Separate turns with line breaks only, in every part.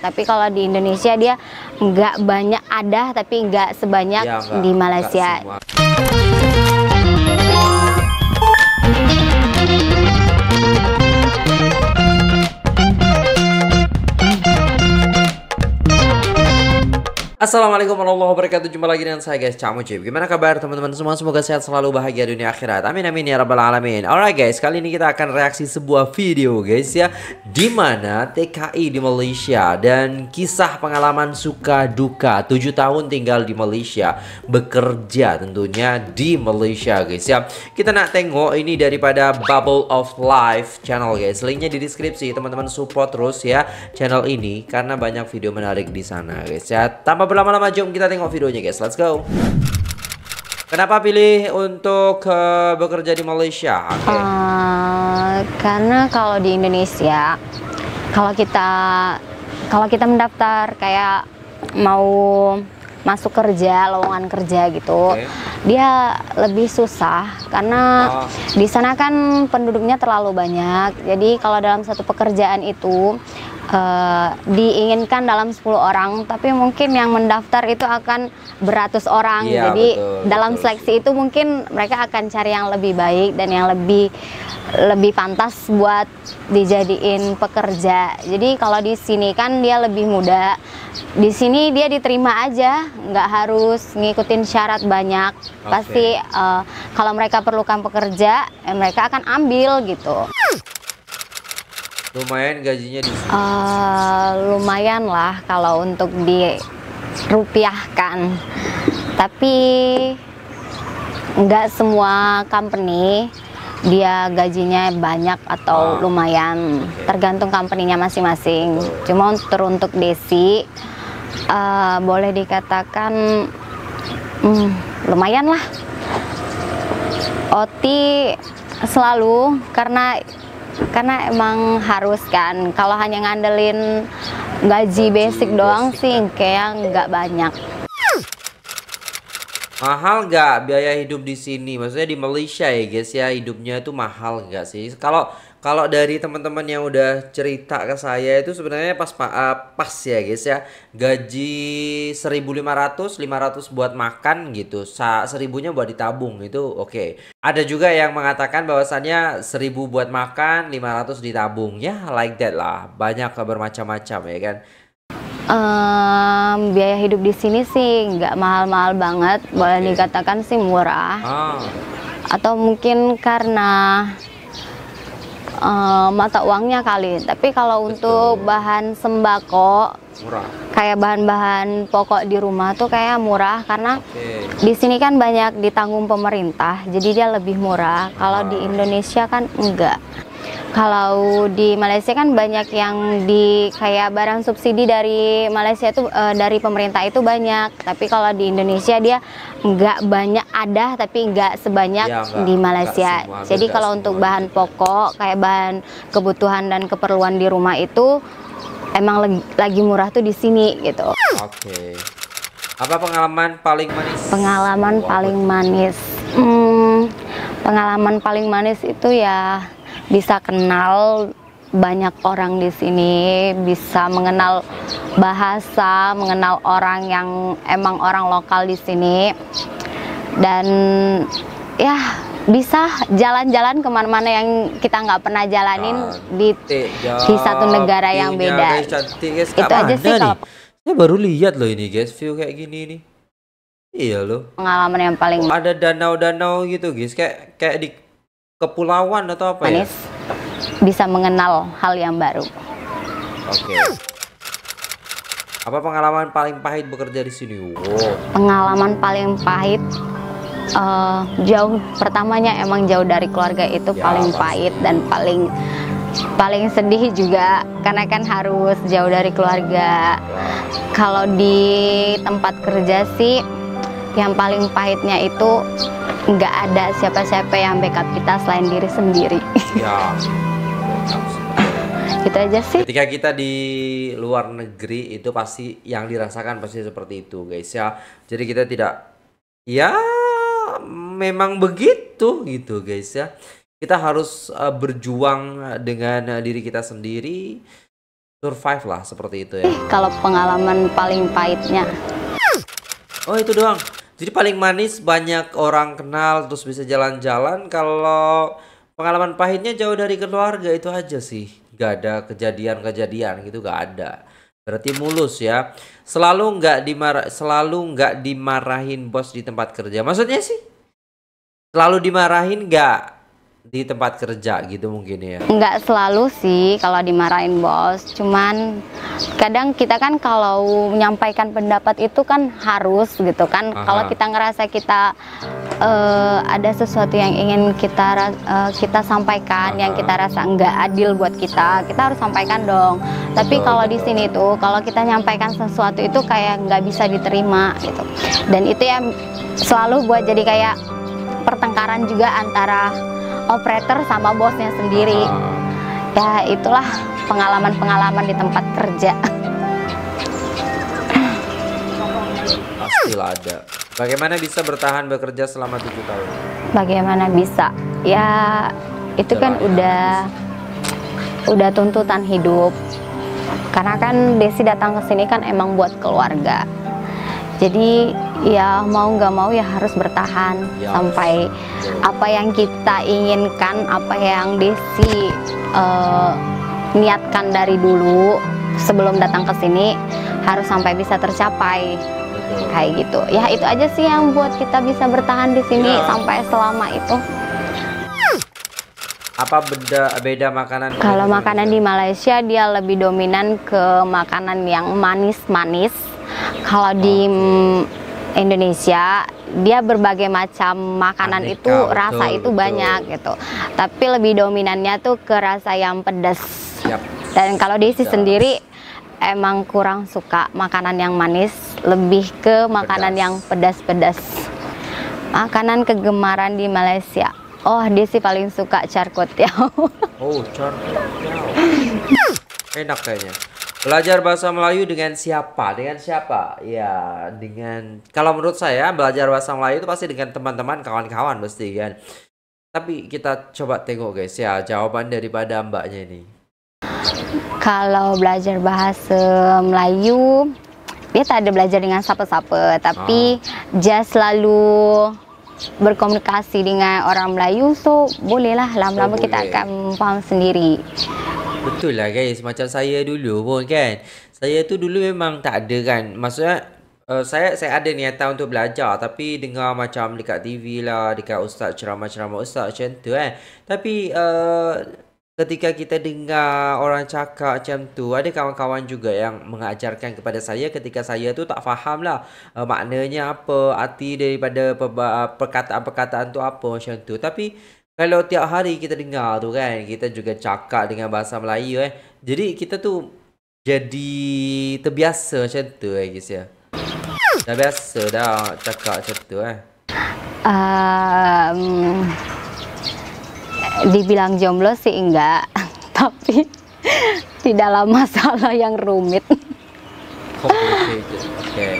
Tapi kalau di Indonesia dia nggak banyak ada, tapi nggak sebanyak
Ya,
di Malaysia.
Assalamualaikum warahmatullahi wabarakatuh. Jumpa lagi dengan saya guys, Cak Mujib. Gimana kabar teman-teman semua? Semoga sehat selalu, bahagia dunia akhirat. Amin amin ya rabbal alamin. Alright guys, kali ini kita akan reaksi sebuah video guys ya, dimana TKI di Malaysia dan kisah pengalaman suka duka 7 tahun tinggal di Malaysia, bekerja tentunya di Malaysia guys ya. Kita nak tengok ini daripada Bubble of Life channel guys. Linknya di deskripsi, teman-teman support terus ya channel ini karena banyak video menarik di sana guys ya. Tanpa berlama-lama, jom kita tengok videonya guys, let's go. Kenapa pilih untuk bekerja di Malaysia?
Karena kalau di Indonesia, kalau kita mendaftar kayak mau masuk kerja, lowongan kerja gitu, dia lebih susah karena di sana kan penduduknya terlalu banyak. Jadi kalau dalam satu pekerjaan itu diinginkan dalam 10 orang, tapi mungkin yang mendaftar itu akan beratus orang.
Ya,
jadi
betul,
dalam seleksi itu mungkin mereka akan cari yang lebih baik dan yang lebih pantas buat dijadiin pekerja. Jadi kalau di sini kan dia lebih mudah. Di sini dia diterima aja, nggak harus ngikutin syarat banyak. Pasti kalau mereka perlukan pekerja, mereka akan ambil gitu.
Lumayan gajinya di sini.
Lumayan lah kalau untuk dirupiahkan. Tapi nggak semua company dia gajinya banyak atau lumayan, tergantung company-nya masing-masing. Cuma untuk Desi boleh dikatakan lumayan lah. OT selalu karena emang harus kan. Kalau hanya ngandelin gaji basic doang sih kayak nggak banyak.
Mahal nggak biaya hidup di sini? Maksudnya di Malaysia ya guys ya, hidupnya itu mahal nggak sih? Kalau dari teman-teman yang udah cerita ke saya itu sebenarnya pas ya guys ya, gaji 1.500, 500 buat makan gitu, 1.000-nya buat ditabung itu oke. Ada juga yang mengatakan bahwasannya 1.000 buat makan, 500 ditabung, ya like that lah, banyak bermacam-macam ya kan.
Biaya hidup di sini sih nggak mahal-mahal banget, boleh dikatakan sih murah. Atau mungkin karena mata uangnya kali. Tapi kalau untuk bahan sembako,
murah.
Kayak bahan-bahan pokok di rumah tuh kayak murah karena di sini kan banyak ditanggung pemerintah, jadi dia lebih murah. Kalau di Indonesia kan enggak. Kalau di Malaysia kan banyak yang kayak barang subsidi dari Malaysia itu dari pemerintah itu banyak. Tapi kalau di Indonesia dia nggak banyak ada, tapi nggak sebanyak di Malaysia. Jadi kalau untuk bahan pokok kayak bahan kebutuhan dan keperluan di rumah itu emang lagi murah tuh di sini gitu.
Apa pengalaman paling manis?
Pengalaman paling manis. Pengalaman paling manis itu ya bisa kenal banyak orang di sini, bisa mengenal bahasa, mengenal orang yang emang orang lokal di sini, dan ya bisa jalan-jalan kemana-mana yang kita nggak pernah jalanin di satu negara yang beda. Itu aja sih kalau
saya baru lihat loh ini guys, view kayak gini nih. Iya loh.
Pengalaman yang paling
ada danau-danau gitu guys, kayak di kepulauan atau apa
manis, ya? Bisa mengenal hal yang baru.
Apa pengalaman paling pahit bekerja di sini?
Pengalaman paling pahit jauh, pertamanya emang jauh dari keluarga itu paling pahit dan paling sedih juga karena kan harus jauh dari keluarga. Kalau di tempat kerja sih yang paling pahitnya itu nggak ada siapa-siapa yang backup kita selain diri sendiri. Itu aja sih.
Ketika kita di luar negeri itu pasti yang dirasakan pasti seperti itu guys ya. Jadi kita tidak, ya memang begitu gitu guys ya. Kita harus berjuang dengan diri kita sendiri. survive lah seperti itu ya.
Kalau pengalaman paling pahitnya.
Oh itu doang. Jadi paling manis banyak orang kenal terus bisa jalan-jalan. Kalau pengalaman pahitnya jauh dari keluarga itu aja sih. Gak ada kejadian-kejadian gitu, gak ada. Berarti mulus ya. Selalu nggak dimarahin bos di tempat kerja. Maksudnya sih selalu dimarahin nggak di tempat kerja gitu mungkin ya?
Nggak selalu sih kalau dimarahin bos, cuman kadang kita kan kalau menyampaikan pendapat itu kan harus gitu kan. Kalau kita ngerasa kita ada sesuatu yang ingin kita sampaikan, yang kita rasa nggak adil buat kita harus sampaikan dong. Tapi kalau di sini tuh kalau kita nyampaikan sesuatu itu kayak nggak bisa diterima gitu, dan itu yang selalu buat jadi kayak pertengkaran juga antara operator sama bosnya sendiri. Ya itulah pengalaman-pengalaman di tempat kerja.
Pastilah ada. Bagaimana bisa bertahan bekerja selama 7 tahun?
Bagaimana bisa? Ya itu kan udah tuntutan hidup. Karena kan Desi datang ke sini kan emang buat keluarga. Jadi ya mau nggak mau ya harus bertahan sampai apa yang kita inginkan, apa yang Desi niatkan dari dulu sebelum datang ke sini harus sampai bisa tercapai. Kayak gitu. Ya itu aja sih yang buat kita bisa bertahan di sini sampai selama itu.
Apa beda makanan?
Kalau makanan di Malaysia dia lebih dominan ke makanan yang manis-manis. Kalau di Indonesia dia berbagai macam makanan itu rasa itu banyak gitu. Tapi lebih dominannya tuh ke rasa yang pedas. Dan kalau Desi sendiri emang kurang suka makanan yang manis, lebih ke makanan yang pedas-pedas. Makanan kegemaran di Malaysia. Oh, Desi paling suka char kway teow.
Oh, char kway teow. Enak kayaknya. Belajar bahasa Melayu dengan siapa? Dengan siapa? Ya, kalau menurut saya belajar bahasa Melayu itu pasti dengan teman-teman, kawan-kawan pasti kan. Tapi kita coba tengok guys ya jawaban daripada mbaknya ini.
Kalau belajar bahasa Melayu, dia tak ada belajar dengan siapa-siapa, tapi just selalu berkomunikasi dengan orang Melayu, so bolehlah lama-lama kita akan paham sendiri.
Betul lah guys, macam saya dulu pun kan. Saya tu dulu memang tak ada kan. Maksudnya saya ada niatan untuk belajar, tapi dengar macam dekat TV lah, dekat ustaz ceramah-ceramah ustaz macam tu kan. Tapi ketika kita dengar orang cakap macam tu, ada kawan-kawan juga yang mengajarkan kepada saya ketika saya tu tak faham lah maknanya apa, arti daripada perkataan-perkataan tu apa macam tu. Tapi kalau tiap hari kita dengar tu kan, kita juga cakap dengan bahasa Melayu jadi kita tu jadi terbiasa macam tu guys ya. Dah biasa dah cakap macam tu
Dibilang jomblo sih enggak, tapi di dalam masalah yang rumit.
Oke.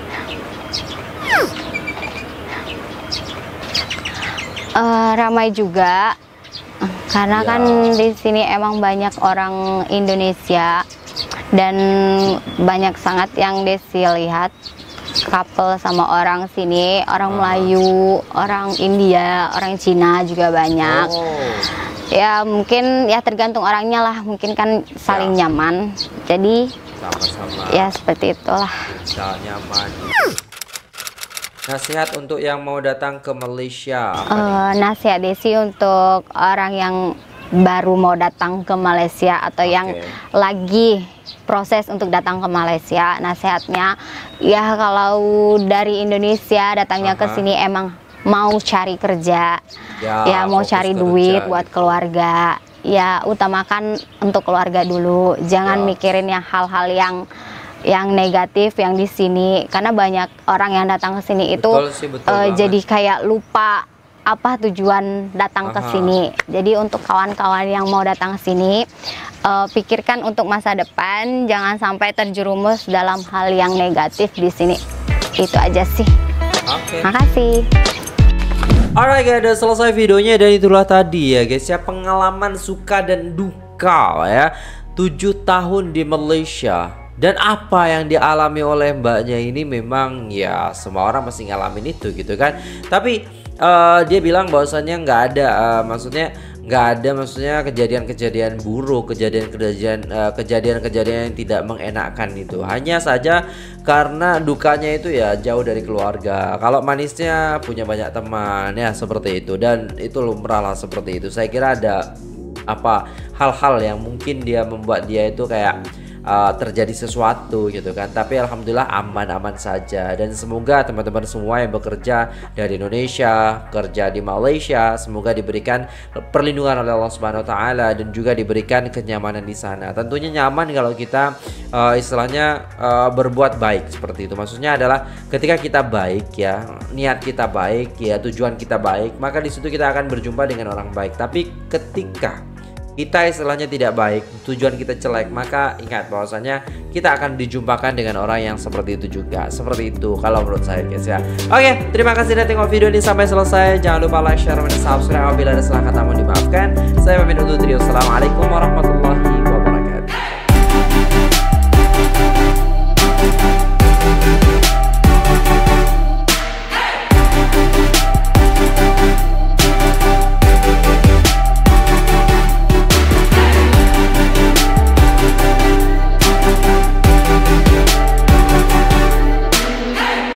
Ramai juga karena kan di sini emang banyak orang Indonesia dan banyak sangat yang Desi lihat couple sama orang sini, orang Melayu, orang India, orang Cina juga banyak. Ya mungkin ya tergantung orangnya lah, mungkin kan saling nyaman, jadi sama-sama ya seperti itulah.
Nyaman. Nasihat untuk yang mau datang ke Malaysia.
Nasihat Desi untuk orang yang baru mau datang ke Malaysia atau yang lagi proses untuk datang ke Malaysia, nasihatnya ya kalau dari Indonesia datangnya ke sini emang mau cari kerja, ya mau cari duit buat keluarga, ya utamakan untuk keluarga dulu, jangan mikirin yang hal-hal yang negatif yang di sini, karena banyak orang yang datang ke sini itu jadi kayak lupa apa tujuan datang ke sini. Jadi untuk kawan-kawan yang mau datang ke sini, pikirkan untuk masa depan, jangan sampai terjerumus dalam hal yang negatif di sini. Itu aja sih. Makasih.
Alright guys, udah selesai videonya dan itulah tadi ya guys ya pengalaman suka dan duka ya 7 tahun di Malaysia. Dan apa yang dialami oleh mbaknya ini memang ya semua orang pasti ngalamin itu gitu kan. Tapi dia bilang bahwasannya nggak ada, maksudnya kejadian-kejadian buruk, kejadian-kejadian yang tidak mengenakan itu. Hanya saja karena dukanya itu ya jauh dari keluarga. Kalau manisnya punya banyak teman ya seperti itu, dan itu lumrah lah seperti itu. Saya kira ada hal-hal yang mungkin dia membuat dia itu kayak terjadi sesuatu gitu kan. Tapi alhamdulillah aman-aman saja, dan semoga teman-teman semua yang bekerja dari Indonesia, kerja di Malaysia, semoga diberikan perlindungan oleh Allah Subhanahu wa taala dan juga diberikan kenyamanan di sana. Tentunya nyaman kalau kita istilahnya berbuat baik seperti itu. Maksudnya adalah ketika kita baik ya, niat kita baik ya, tujuan kita baik, maka di situ kita akan berjumpa dengan orang baik. Tapi ketika kita istilahnya tidak baik, tujuan kita jelek, maka ingat bahwasanya kita akan dijumpakan dengan orang yang seperti itu juga. Seperti itu kalau menurut saya guys ya. Oke, terima kasih sudah tengok video ini sampai selesai. Jangan lupa like, share, dan subscribe. Apabila ada salah kata mohon dimaafkan. Saya pamit undur diri. Wassalamualaikum warahmatullahi